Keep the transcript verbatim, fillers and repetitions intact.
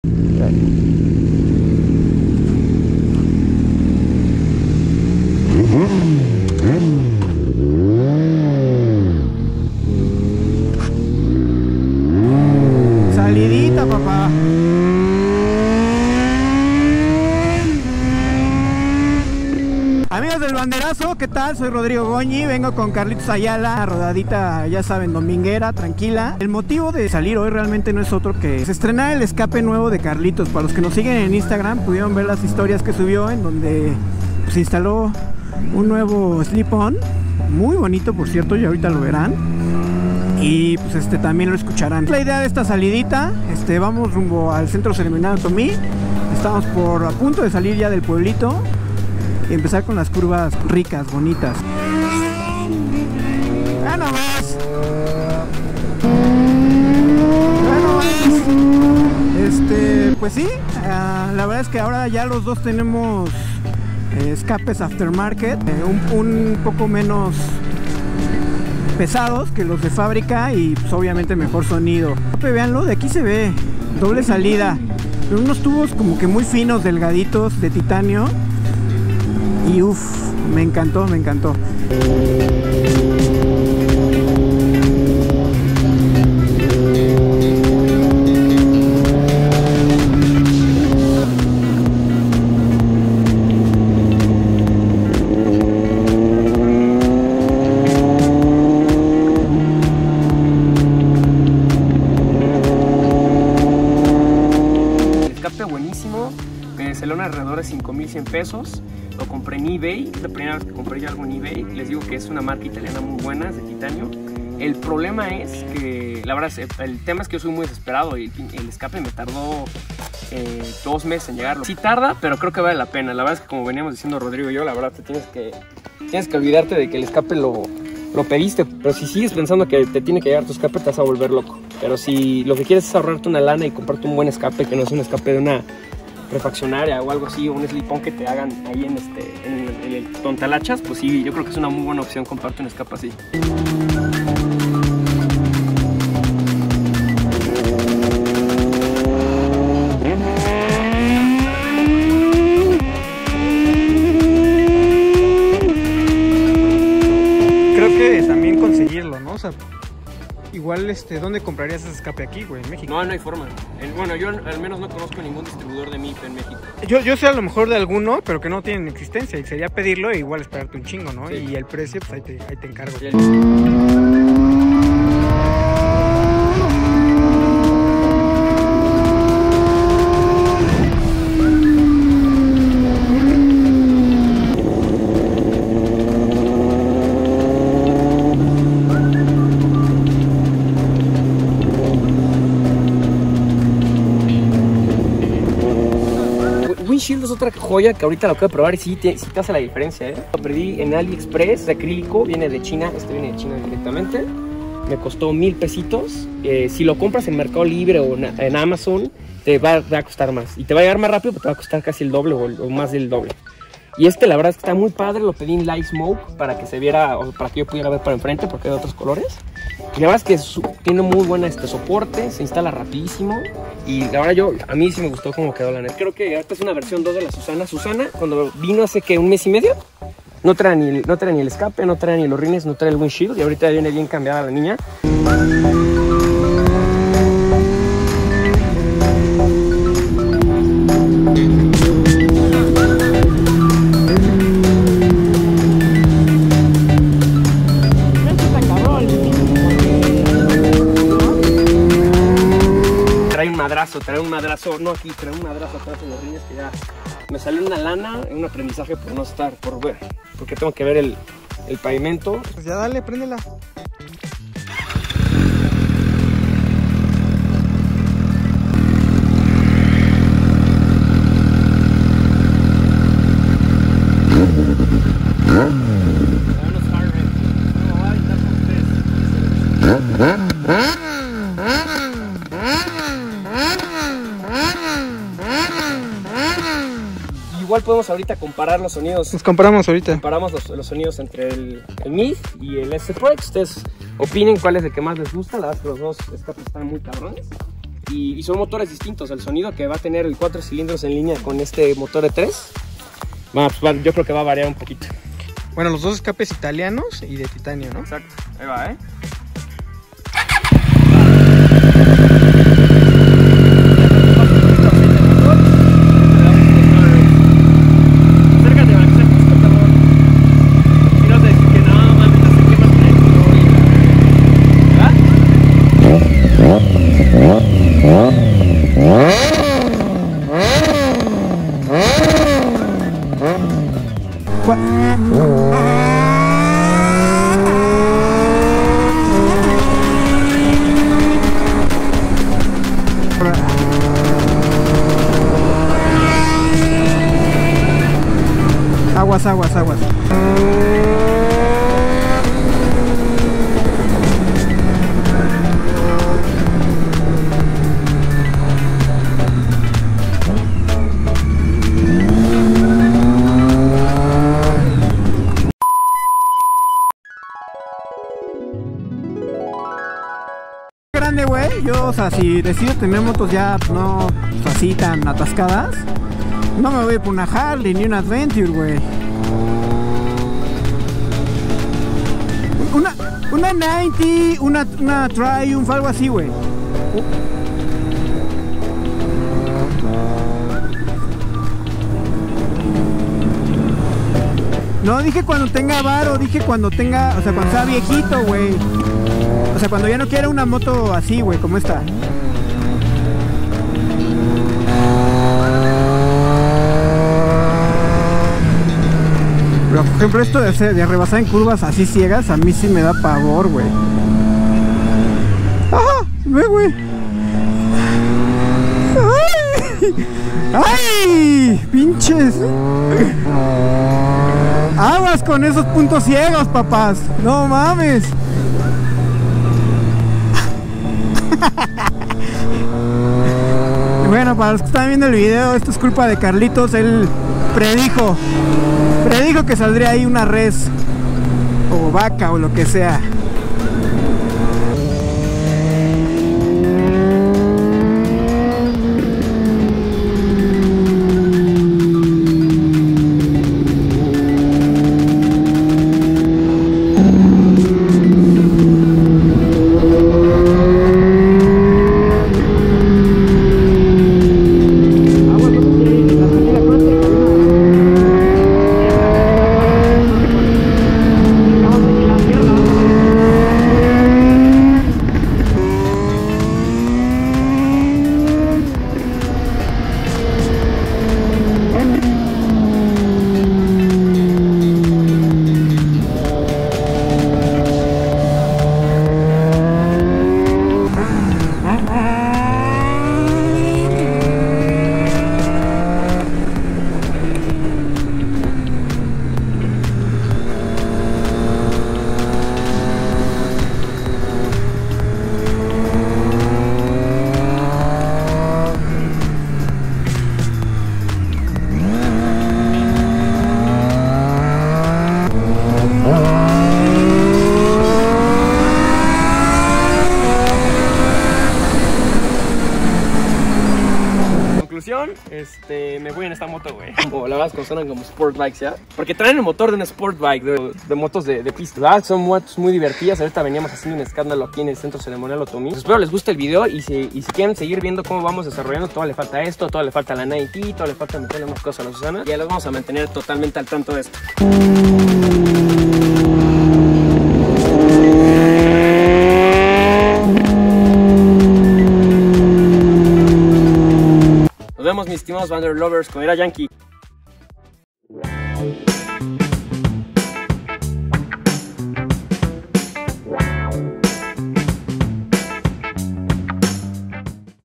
Salidita, papá. Amigos del banderazo, ¿qué tal? Soy Rodrigo Goñi, vengo con Carlitos Ayala, rodadita, ya saben, dominguera, tranquila. El motivo de salir hoy realmente no es otro que se estrena el escape nuevo de Carlitos. Para los que nos siguen en Instagram pudieron ver las historias que subió en donde pues, se instaló un nuevo slip-on, muy bonito por cierto, y ahorita lo verán. Y pues este también lo escucharán. La idea de esta salidita, este, vamos rumbo al Centro Ceremonial Otomí. Estamos por a punto de salir ya del pueblito y empezar con las curvas ricas, bonitas. ¡Ah, no más! ¡Ah, no más! Este, pues sí, uh, la verdad es que ahora ya los dos tenemos eh, escapes aftermarket, eh, un, un poco menos pesados que los de fábrica y pues obviamente mejor sonido. Veanlo, de aquí se ve doble salida, pero unos tubos como que muy finos, delgaditos, de titanio. Y uff, me encantó, me encantó. Escape buenísimo, me salió alrededor de cinco mil cien pesos. Lo compré en eBay, es la primera vez que compré yo algo en eBay. Les digo que es una marca italiana muy buena, es de titanio. El problema es que, la verdad, el tema es que yo soy muy desesperado y el escape me tardó eh, dos meses en llegarlo. Sí tarda, pero creo que vale la pena. La verdad es que como veníamos diciendo Rodrigo y yo, la verdad te tienes que, tienes que olvidarte de que el escape lo, lo pediste. Pero si sigues pensando que te tiene que llegar tu escape, te vas a volver loco. Pero si lo que quieres es ahorrarte una lana y comprarte un buen escape, que no es un escape de una refaccionaria o algo así, o un slip-on que te hagan ahí en este en el, en el Tontalachas, pues sí, yo creo que es una muy buena opción comprarte un escape así. Creo que también conseguirlo, ¿no? O sea, igual, este, ¿dónde comprarías ese escape aquí, güey? En México. No, no hay forma. El, bueno, yo al menos no conozco ningún distribuidor de M I P en México. Yo, yo sé a lo mejor de alguno, pero que no tienen existencia. Y sería pedirlo e igual esperarte un chingo, ¿no? Sí. Y el precio, pues ahí te, ahí te encargo. Sí. Windshield es otra joya que ahorita lo acabo de probar y sí te, sí te hace la diferencia, ¿eh? Lo pedí en AliExpress, de acrílico, viene de China, este viene de China directamente. Me costó mil pesitos. Eh, si lo compras en Mercado Libre o en Amazon, te va, va a costar más. Y te va a llegar más rápido, pero te va a costar casi el doble o, el, o más del doble. Y este la verdad es que está muy padre, lo pedí en Light Smoke para que se viera, o para que yo pudiera ver para enfrente porque hay de otros colores. Y la verdad es que su, tiene muy buen este, soporte, se instala rapidísimo. Y la verdad yo, a mí sí me gustó cómo quedó la neta. Creo que esta es una versión dos de la Susana. Susana, cuando vino hace que un mes y medio, no trae ni, no trae ni el escape, no trae ni los rines, no trae el windshield. Y ahorita viene bien cambiada la niña. Trae un madrazo, trae un madrazo, no aquí, trae un madrazo atrás en los rines que ya me salió una lana, un aprendizaje por no estar, por ver, porque tengo que ver el, el pavimento. Pues ya dale, préndela. Igual podemos ahorita comparar los sonidos. Nos comparamos ahorita. Comparamos los, los sonidos entre el, el M I F y el S Pro. Ustedes opinen cuál es el que más les gusta. La verdad es que los dos escapes están muy cabrones. y, y son motores distintos. El sonido que va a tener el cuatro cilindros en línea con este motor de tres, bueno, pues va, yo creo que va a variar un poquito. Bueno, los dos escapes italianos y de titanio, ¿no? Exacto, ahí va, ¿eh? Aguas, aguas, aguas. Grande, güey. Yo, o sea, si decido tener motos ya no pues, así tan atascadas, no me voy por una Harley ni una Adventure, güey. Una, una noventa, una, una Triumph, algo así, güey. No, dije cuando tenga varo, dije cuando tenga, o sea, cuando sea viejito, güey. O sea, cuando ya no quiera una moto así, güey, como esta. Pero, por ejemplo, esto de, hacer, de rebasar en curvas así ciegas, a mí sí me da pavor, güey. ¡Ah! ¡Ve, güey! ¡Ay! ¡Ay! ¡Pinches! ¡Aguas con esos puntos ciegos, papás! ¡No mames! Bueno, para los que están viendo el video, esto es culpa de Carlitos. Él predijo Predijo que saldría ahí una res o vaca o lo que sea. Este, me voy en esta moto, güey. Como la verdad, como suenan como sport bikes, ¿ya? Porque traen el motor de un sport bike, de, de motos de, de pista. La verdad, son motos muy divertidas. Ahorita veníamos haciendo un escándalo aquí en el Centro Ceremonial Otomí. Pues espero les guste el video y si, y si quieren seguir viendo cómo vamos desarrollando, todo le falta esto, todo le falta la noventa, todo le falta meterle más cosas a la Susana. Y ya los vamos a mantener totalmente al tanto de esto. Nos vemos, mis estimados Wander Lovers, con Era Yankee.